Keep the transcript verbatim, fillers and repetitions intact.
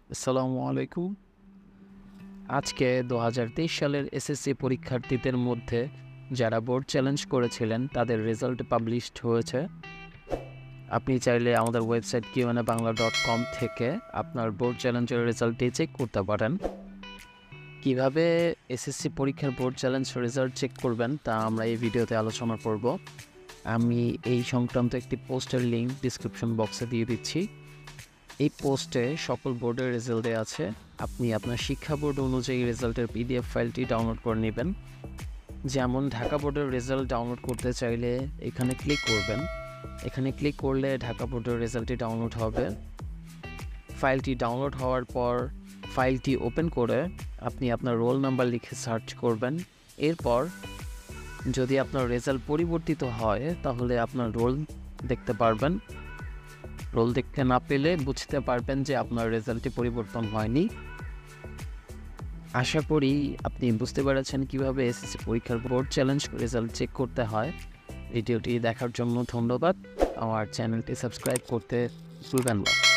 আসসালামু আলাইকুম। আজকে দু হাজার তেইশ সালের এসএসসি পরীক্ষার্থীদের মধ্যে যারা বোর্ড চ্যালেঞ্জ করেছিলেন তাদের রেজাল্ট পাবলিশড হয়েছে। আপনি চাইলে আমাদের ওয়েবসাইট কিভাবে বাংলা ডট কম থেকে আপনার বোর্ড চ্যালেঞ্জের রেজাল্টটি চেক করতে পারেন। কিভাবে এসএসসি পরীক্ষার বোর্ড চ্যালেঞ্জ রেজাল্ট চেক করবেন তা আমরা এই ভিডিওতে আলোচনা করব। আমি এই সংক্রান্ত একটি পোস্টের লিঙ্ক ডিসক্রিপশন বক্সে দিয়ে দিচ্ছি। এই পোস্টে সকল বোর্ডের রেজাল্ট দেওয়া আছে। আপনি আপনার শিক্ষা বোর্ড অনুযায়ী রেজাল্টের পিডিএফ ফাইলটি ডাউনলোড করে নেবেন। যেমন ঢাকা বোর্ডের রেজাল্ট ডাউনলোড করতে চাইলে এখানে ক্লিক করবেন। এখানে ক্লিক করলে ঢাকা বোর্ডের রেজাল্টটি ডাউনলোড হবে। ফাইলটি ডাউনলোড হওয়ার পর ফাইলটি ওপেন করে আপনি আপনার রোল নাম্বার লিখে সার্চ করবেন। এরপর যদি আপনার রেজাল্ট পরিবর্তিত হয় তাহলে আপনার রোল দেখতে পারবেন। রোল দেখতে না পেলে বুঝতে পারবেন যে আপনার রেজাল্টটি পরিবর্তন হয়নি। আশা করি আপনি বুঝতে পেরেছেন কীভাবে এসএসসি পরীক্ষার বোর্ড চ্যালেঞ্জ রেজাল্ট চেক করতে হয়। ভিডিওটি দেখার জন্য ধন্যবাদ। আমার চ্যানেলটি সাবস্ক্রাইব করতে ভুলবেন না।